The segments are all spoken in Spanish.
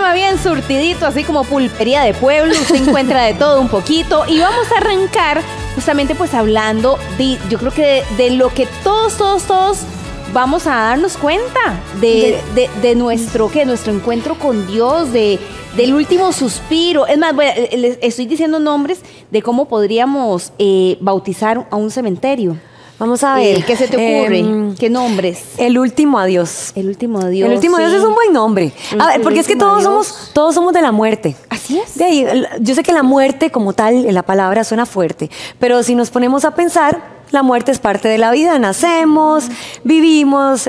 programa bien surtidito, así como pulpería de pueblo. Usted encuentra de todo un poquito. Y vamos a arrancar justamente pues hablando de, yo creo que de lo que todos vamos a darnos cuenta de nuestro encuentro con Dios, del último suspiro. Es más, bueno, les estoy diciendo nombres de cómo podríamos bautizar a un cementerio. Vamos a ver. ¿Qué se te ocurre? ¿Qué nombres? El último adiós. El último adiós. El último adiós es un buen nombre. A ver, porque es que todos somos de la muerte. Así es. De ahí, yo sé que la muerte como tal, en la palabra suena fuerte, pero si nos ponemos a pensar, la muerte es parte de la vida. Nacemos, vivimos,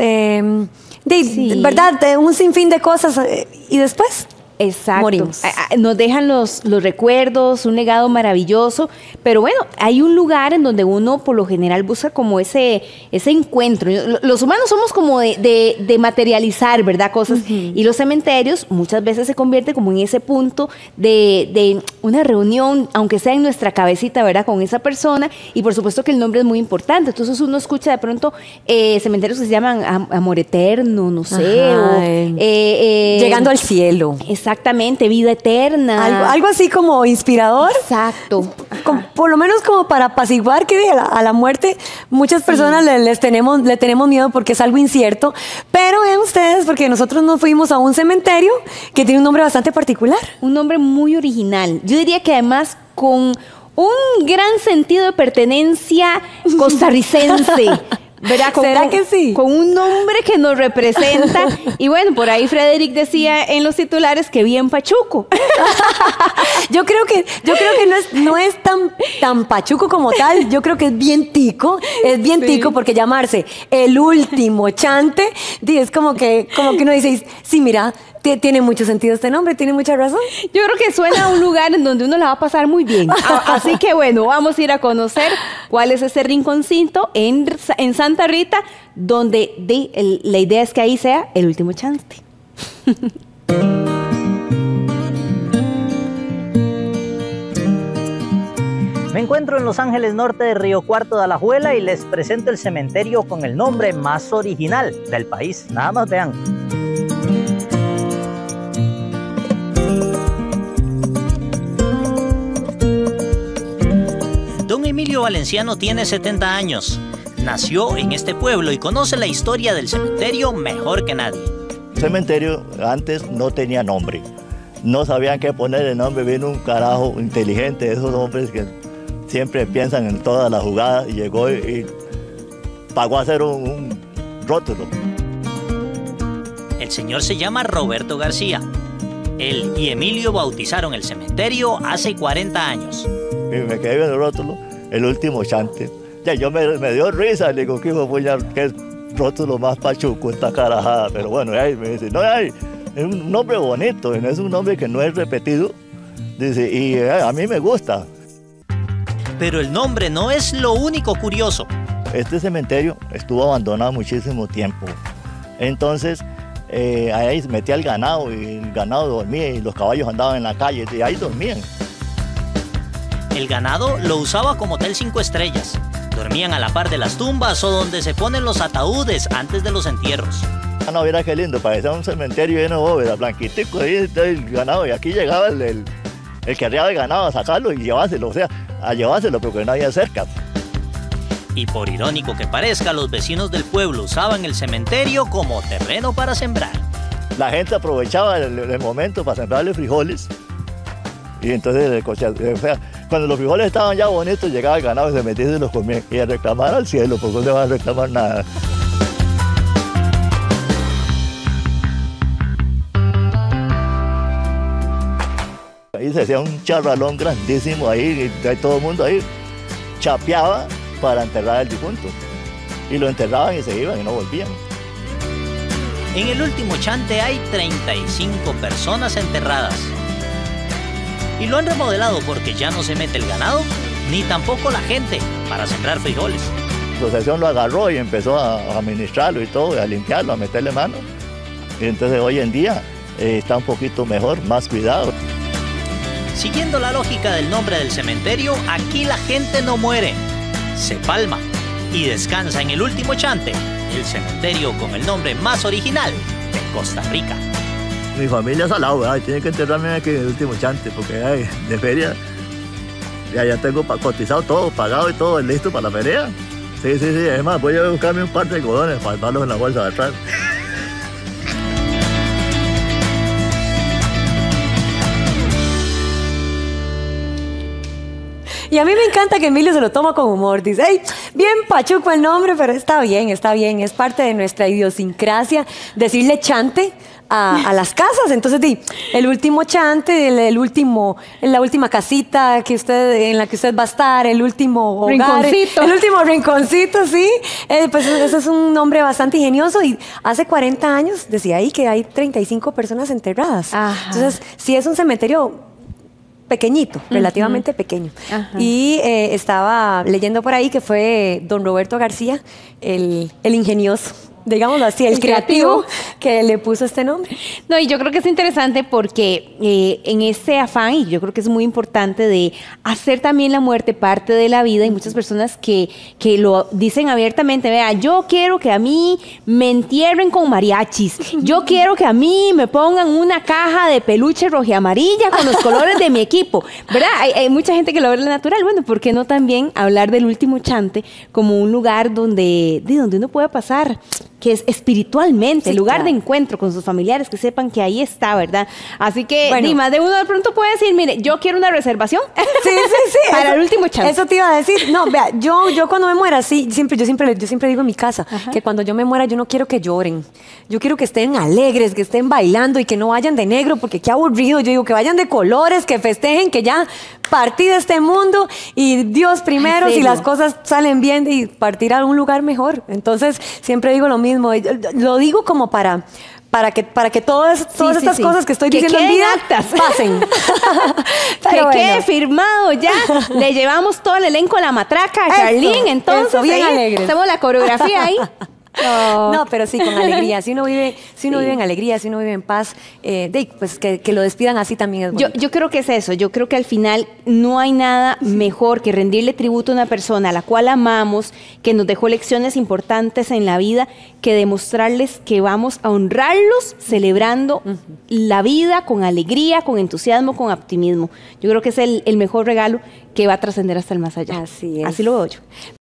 ¿verdad? Un sinfín de cosas y después... Exacto. Morimos. Nos dejan los recuerdos, un legado maravilloso, pero bueno, hay un lugar en donde uno por lo general busca como ese encuentro. Los humanos somos como de materializar, ¿verdad? Cosas. Y los cementerios muchas veces se convierten como en ese punto de una reunión, aunque sea en nuestra cabecita, ¿verdad? Con esa persona. Y por supuesto que el nombre es muy importante. Entonces uno escucha de pronto cementerios que se llaman Amor Eterno, no sé. Ajá, llegando al cielo. Exactamente, vida eterna. Algo así como inspirador. Exacto. Por lo menos como para apaciguar que a la muerte muchas personas le tenemos miedo porque es algo incierto. Pero vean ustedes, porque nosotros nos fuimos a un cementerio que tiene un nombre bastante particular. Un nombre muy original. Yo diría que además con un gran sentido de pertenencia costarricense. ¿Verdad? ¿Será que sí? Con un nombre que nos representa. Y bueno, por ahí Frederick decía en los titulares que bien pachuco. Yo creo que no es tan pachuco como tal. Yo creo que es bien tico. Es bien tico porque llamarse El Último Chante es como que uno dice, sí, mira, tiene mucho sentido este nombre, tiene mucha razón. Yo creo que suena a un lugar en donde uno la va a pasar muy bien. Así que bueno, vamos a ir a conocer cuál es ese rinconcito en Santa Rita, donde la idea es que ahí sea el último chante. Me encuentro en Los Ángeles Norte de Río Cuarto de Alajuela y les presento el cementerio con el nombre más original del país. Nada más vean. Don Emilio Valenciano tiene 70 años. Nació en este pueblo y conoce la historia del cementerio mejor que nadie. El cementerio antes no tenía nombre. No sabían qué ponerle nombre. Vino un carajo inteligente de esos hombres que siempre piensan en todas las jugadas y llegó y pagó a hacer un rótulo. El señor se llama Roberto García. Él y Emilio bautizaron el cementerio hace 40 años. Y me quedé viendo el rótulo, el último chante. Ya yo me dio risa, le digo, qué rótulo más pachuco esta carajada. Pero bueno, ahí me dice, no, es un nombre bonito, es un nombre que no es repetido. Dice, y a mí me gusta. Pero el nombre no es lo único curioso. Este cementerio estuvo abandonado muchísimo tiempo. Entonces, ahí se metía el ganado y el ganado dormía y los caballos andaban en la calle y ahí dormían. El ganado lo usaba como hotel 5 estrellas. Dormían a la par de las tumbas o donde se ponen los ataúdes antes de los entierros. No, mira qué lindo, parecía un cementerio lleno de bóvedas, blanquitico ahí está el ganado y aquí llegaba el que arriaba el ganado a sacarlo y llevárselo, o sea, a llevárselo porque no había cerca. Y por irónico que parezca, los vecinos del pueblo usaban el cementerio como terreno para sembrar. La gente aprovechaba el momento para sembrarle frijoles y entonces cuando los frijoles estaban ya bonitos, llegaba el ganado y se metía y se los comía y a reclamar al cielo, porque no le van a reclamar nada. Ahí se hacía un charralón grandísimo ahí, y todo el mundo ahí chapeaba para enterrar al difunto. Y lo enterraban y se iban y no volvían. En el último chante hay 35 personas enterradas. Y lo han remodelado porque ya no se mete el ganado, ni tampoco la gente para sembrar frijoles. La asociación lo agarró y empezó a administrarlo y todo, a limpiarlo, a meterle mano. Y entonces hoy en día está un poquito mejor, más cuidado. Siguiendo la lógica del nombre del cementerio, aquí la gente no muere, se palma y descansa en el último chante, el cementerio con el nombre más original de Costa Rica. mi familia es al lado, ¿verdad? Tiene que enterrarme aquí en el último chante, porque ay, de feria ya tengo cotizado todo, pagado y todo, listo para la feria. Sí, es más, voy a buscarme un par de algodones para darlos en la bolsa de atrás. Y a mí me encanta que Emilio se lo toma con humor. Dice, hey, bien pachuco el nombre, pero está bien. Es parte de nuestra idiosincrasia decirle chante a las casas. Entonces, el último chante, la última casita en la que usted va a estar, el último hogar. Rinconcito. El último rinconcito, sí. Pues eso es un nombre bastante ingenioso. Y hace 40 años decía ahí que hay 35 personas enterradas. Ajá. Entonces, sí es un cementerio pequeñito, relativamente pequeño. Ajá. Y estaba leyendo por ahí que fue don Roberto García, el ingenioso, digámoslo así, el creativo que le puso este nombre. No, y yo creo que es interesante porque en ese afán, y yo creo que es muy importante de hacer también la muerte parte de la vida, hay muchas personas que lo dicen abiertamente, vea, yo quiero que a mí me entierren con mariachis, yo quiero que a mí me pongan una caja de peluche rojiamarilla con los colores de mi equipo, ¿verdad? Hay mucha gente que lo ve natural. Bueno, ¿por qué no también hablar del último chante como un lugar donde uno pueda pasar, que es espiritualmente, Sí, el lugar claro. de encuentro con sus familiares, que sepan que ahí está, ¿verdad? Así que, Bueno. más de uno de pronto puede decir, mire, yo quiero una reservación Sí. para el último chance. Eso te iba a decir. No, vea, yo cuando me muera, sí, yo siempre digo en mi casa que cuando yo me muera, yo no quiero que lloren. Yo quiero que estén alegres, que estén bailando y que no vayan de negro, porque qué aburrido. Yo digo que vayan de colores, que festejen, que ya partí de este mundo y Dios primero, ¿En si serio? las cosas salen bien, y partir a un lugar mejor. Entonces, siempre digo lo mismo. Y lo digo como para que todas estas sí. cosas que estoy Que diciendo en queden vida actas. pasen. Que Pero quede bueno. firmado ya. Le llevamos todo el elenco a la matraca a Eso, Charlene, entonces eso, bien ahí alegres. hacemos la coreografía ahí. No. No, pero sí, con alegría. Si uno vive en alegría, si uno vive en paz, pues que lo despidan así también es bonito. Yo creo que es eso. Yo creo que al final no hay nada mejor que rendirle tributo a una persona a la cual amamos, que nos dejó lecciones importantes en la vida, que demostrarles que vamos a honrarlos celebrando la vida con alegría, con entusiasmo, con optimismo. Yo creo que es el mejor regalo que va a trascender hasta el más allá. Así es. Así lo veo yo.